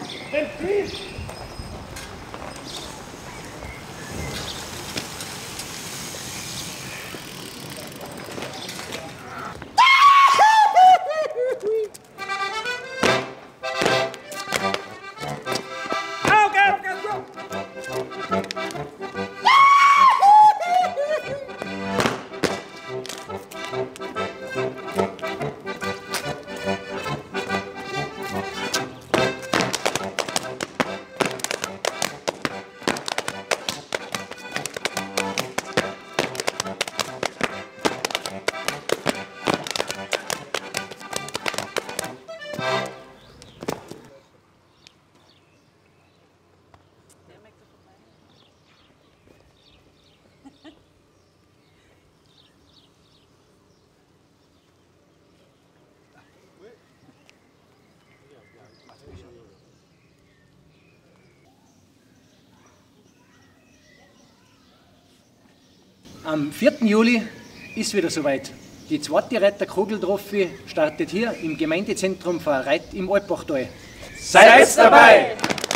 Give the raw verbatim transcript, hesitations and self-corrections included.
Delfin! Am vierten Juli ist wieder soweit. Die zweite Reiter-Kugel-Trophy startet hier im Gemeindezentrum von Reit im Alpbachtal. Seid dabei!